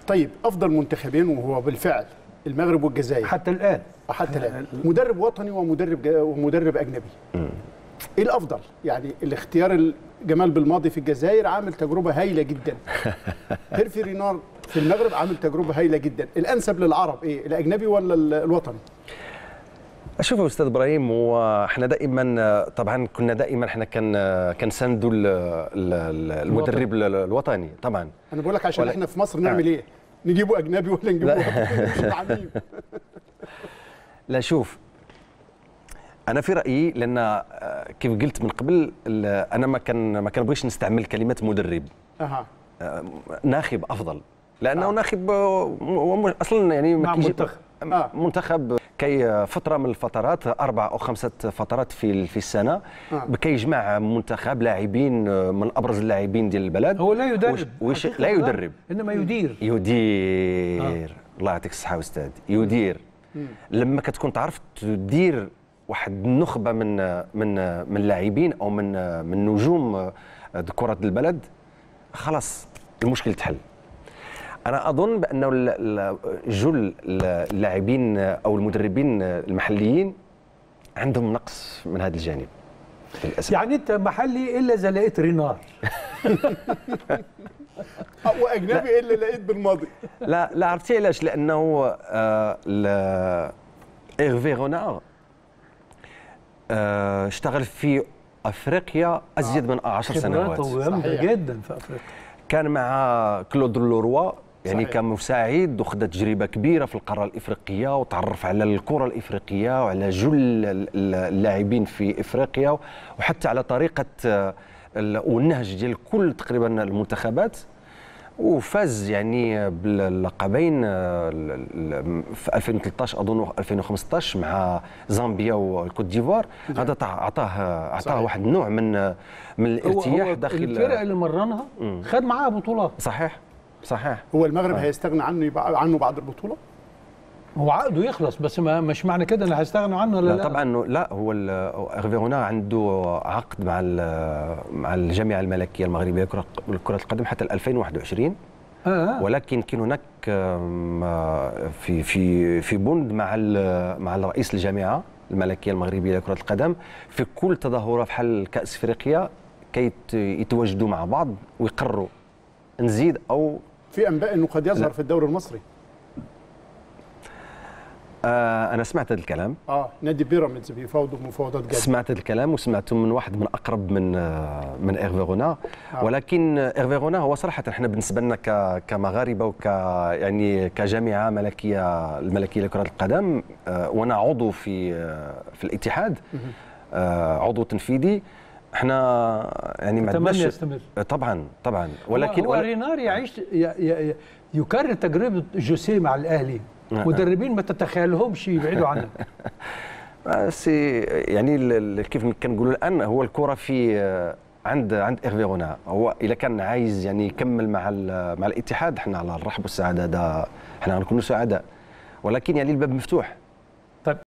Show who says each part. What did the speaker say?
Speaker 1: طيب افضل منتخبين وهو بالفعل المغرب والجزائر
Speaker 2: حتى الان
Speaker 1: مدرب وطني ومدرب اجنبي. ايه الافضل؟ يعني الاختيار جمال بالماضي في الجزائر عامل تجربه هايله جدا. هيرفي رينار في المغرب عامل تجربه هايله جدا. الانسب للعرب ايه؟ الاجنبي ولا الوطني؟
Speaker 3: شوف يا استاذ ابراهيم، احنا دائما طبعا كنا دائما احنا كنساندوا المدرب الوطني طبعا.
Speaker 1: انا بقول لك عشان احنا في مصر نعمل ايه؟ نجيبه اجنبي ولا نجيبه وطني؟ مش عارفين.
Speaker 3: لا شوف، انا في رايي، لان كيف قلت من قبل انا ما كنبغيش نستعمل كلمه مدرب. ناخب افضل، لانه ناخب هو اصلا يعني
Speaker 2: مع منتخب
Speaker 3: منتخب كي فتره من الفترات 4 أو 5 فترات في السنه كيجمع منتخب لاعبين من ابرز اللاعبين ديال البلد.
Speaker 2: هو لا يدرب
Speaker 3: لا يدرب
Speaker 2: انما يدير
Speaker 3: الله يعطيك الصحه استاذ. يدير لما كتكون تعرف تدير واحد النخبه من اللاعبين او من نجوم كره البلد، خلاص المشكل تحل. انا اظن بانه جل اللاعبين او المدربين المحليين عندهم نقص من هذا الجانب للاسف.
Speaker 2: يعني انت محلي الا اذا لقيت رينار
Speaker 1: واجنبي الا لقيت بالماضي.
Speaker 3: لا عرفتي علاش؟ لانه ايرفي رونار اشتغل في افريقيا ازيد من 10 سنوات.
Speaker 2: خبراته جدا في افريقيا.
Speaker 3: كان مع كلود لوروا يعني
Speaker 1: صحيح.
Speaker 3: كمساعد، وخذ تجربه كبيره في القاره الافريقيه، وتعرف على الكره الافريقيه وعلى جل اللاعبين في افريقيا، وحتى على طريقه والنهج ديال كل تقريبا المنتخبات. وفاز يعني باللقبين في 2013 اظن 2015 مع زامبيا والكوت ديفوار. هذا اعطاه واحد النوع من الارتياح داخل
Speaker 2: الفرق اللي مرنها. خد معاها بطولات.
Speaker 3: صحيح.
Speaker 1: هو المغرب هيستغنى عنه بعد البطوله؟
Speaker 2: هو عقده يخلص، بس مش معنى كده ان هيستغنوا عنه ولا لا.
Speaker 3: طبعا لا، هو ايرفي رونار عنده عقد مع الجامعه الملكيه المغربيه لكره القدم حتى 2021. ولكن كاين هناك في بند مع رئيس الجامعه الملكيه المغربيه لكره القدم في كل تظاهره بحال كاس افريقيا كي يتواجدوا مع بعض ويقرروا نزيد او
Speaker 1: في انباء انه قد يظهر في الدوري المصري.
Speaker 3: انا سمعت هذا الكلام.
Speaker 1: نادي بيراميدز بيفاوضوا مفاوضات جاده.
Speaker 3: سمعت هذا الكلام وسمعته من واحد من اقرب من ايرفي رونار. ولكن ايرفي رونار هو صراحه احنا بالنسبه لنا كمغاربه يعني كجامعه الملكيه لكره القدم، وانا عضو في الاتحاد، عضو تنفيذي. احنا يعني ما
Speaker 2: اتمنى يستمر.
Speaker 3: طبعا ولكن
Speaker 2: هو رينار يعيش يكرر تجربه جوسيه مع الاهلي. مدربين ما تتخيلهمش يبعدوا عنك.
Speaker 3: بس يعني كيف كنقولوا الان هو الكره في عند ايرفي رونار. هو اذا كان عايز يعني يكمل مع الاتحاد، احنا على الرحب والسعاده، احنا غنكونوا سعداء، ولكن يعني الباب مفتوح.